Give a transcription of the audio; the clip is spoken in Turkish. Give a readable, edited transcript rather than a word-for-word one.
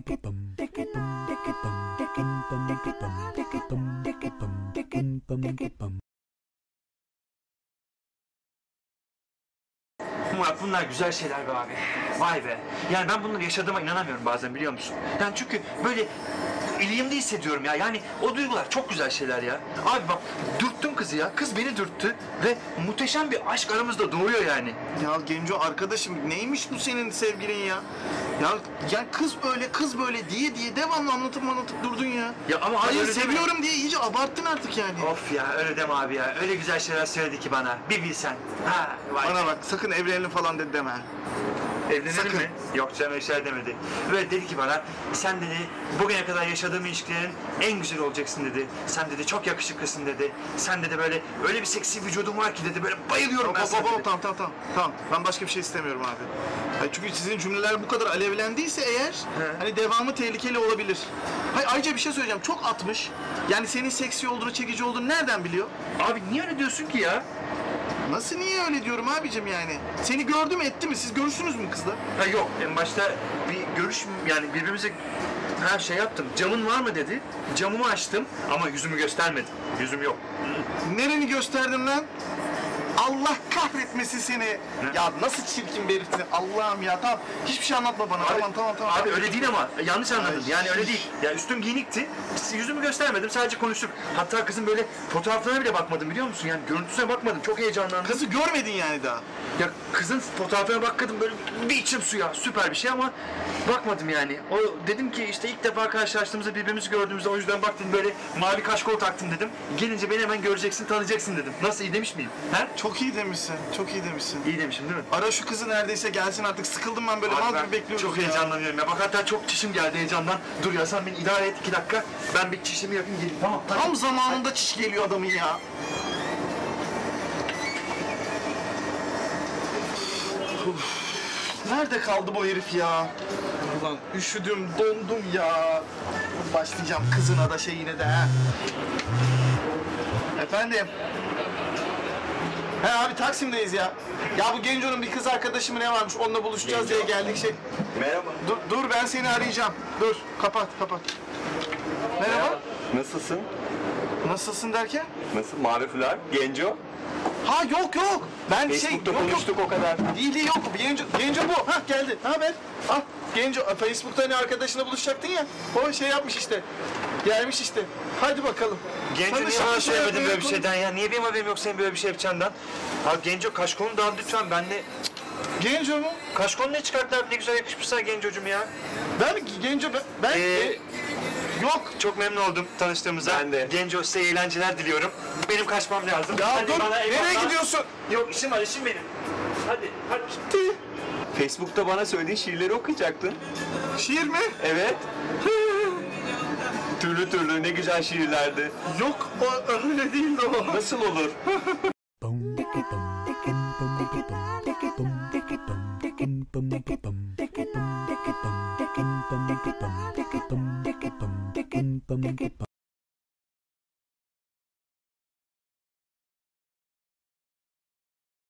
Murat, bunlar güzel şeyler be abi. Vay be. Yani ben bunları yaşadığıma inanamıyorum bazen, biliyor musun? Yani çünkü böyle iliğimde hissediyorum ya. Yani o duygular çok güzel şeyler ya. Abi bak, dürttüm kızı ya. Kız beni dürttü ve muhteşem bir aşk aramızda doğuyor yani. Ya Genco arkadaşım, neymiş bu senin sevgilin ya? Ya kız böyle diye devamlı anlatıp durdun ya. Ya ama hayır, öyle deme. seviyorum diye iyice abarttın artık yani. Of ya, öyle deme abi ya. Öyle güzel şeyler söyledi ki bana. Bir bilsen. Ha, vay. Bana bak, sakın evlenelim falan dedi deme. Evlenelim Sakın. mi? Yok canım, öyle şeyler demedi. Böyle dedi ki bana, sen dedi bugüne kadar yaşadığım ilişkilerin en güzel olacaksın dedi. Sen dedi çok yakışıklısın dedi. Sen dedi böyle öyle bir seksi vücudun var ki dedi, böyle bayılıyorum ben sana dedi. Tamam. Ben başka bir şey istemiyorum abi. Çünkü sizin cümleler bu kadar alevlendiyse eğer, hani devamı tehlikeli olabilir. Ayrıca bir şey söyleyeceğim, çok atmış. Yani senin seksi olduğunu, çekici olduğunu nereden biliyor? Abi niye öyle diyorsun ki ya? Nasıl, niye öyle diyorum abicim yani? Seni gördü mü, etti mi? Siz görüştünüz mü kızla? Ha yok, en başta bir görüş, yani birbirimize şey yaptım. Camın var mı dedi. Camımı açtım ama yüzümü göstermedim. Yüzüm yok. Nereni gösterdin lan? Allah kahretmesin seni. Ne? Ya nasıl çirkin bir herifsin. Allah'ım ya, tamam. Hiçbir şey anlatma bana. Abi, Tamam. Abi öyle değil ama yanlış anladın. Ay. Yani öyle değil. Ya üstüm giyinikti. Yüzümü göstermedim. Sadece konuştuk. Hatta kızın böyle fotoğraflarına bile bakmadım, biliyor musun? Yani görüntüsüne bakmadım. Çok heyecanlandım. Kızı görmedin yani daha. Ya kızın fotoğrafına bakmadım, böyle bir içim suya. Süper bir şey ama bakmadım yani. O dedim ki işte ilk defa karşılaştığımızda, birbirimizi gördüğümüzde, o yüzden baktım, böyle mavi kaşkol taktım dedim. Gelince beni hemen göreceksin, tanıyacaksın dedim. Nasıl, iyi demiş miyim? He? Çok iyi demişsin. İyi demişim değil mi? Ara şu kızı, neredeyse gelsin artık. Sıkıldım ben böyle Abi mal ben gibi bekliyorum. çok heyecanlanıyorum ya. Bak hatta çok çişim geldi heyecandan. Dur ya, sen beni idare et 2 dakika. Ben bir çişimi yapayım geleyim, tamam? Tam zamanında çiş geliyor adamın ya. Nerede kaldı bu herif ya? Ulan üşüdüm, dondum ya. Başlayacağım kızına da şeyine de ha. Efendim? He abi, Taksim'deyiz ya. Ya bu Genco'nun bir kız arkadaşı mı ne varmış, onunla buluşacağız diye geldik şey. Merhaba. Dur ben seni arayacağım. Dur, kapat. Merhaba. Nasılsın? Nasılsın derken? Nasıl? Mavi Fular, Genco. Ha yok. Ben Facebook'ta yok. konuştuk o kadar. Değil yok. Genco bu. Hah, geldi. Ne haber? Al. Genco, Facebook'ta hani arkadaşına buluşacaktın ya. O şey yapmış işte. Gelmiş işte. Hadi bakalım. Genco niye Tanışalım, bana söylemedin şöyle böyle bir konu- şeyden ya? Niye benim haberim yok senin böyle bir şey yapacağından? Abi Genco, kaşkolunu da al lütfen, ben de... Genco mu? Kaşkolu ne çıkarttılar, ne güzel yakışmışlar Genco'cum ya. Genco ben yok. Çok memnun oldum tanıştığımıza. Ben de. Genco, size eğlenceler diliyorum. Benim kaçmam lazım. Ya Hadi dur. bana Nereye eyvallah. gidiyorsun? Yok, işim var, işim benim. Hadi. Facebook'ta bana söylediğin şiirleri okuyacaktın. Şiir mi? Evet. Türlü ne güzel şiirlerdi. Yok, o öyle değildi o. Nasıl olur?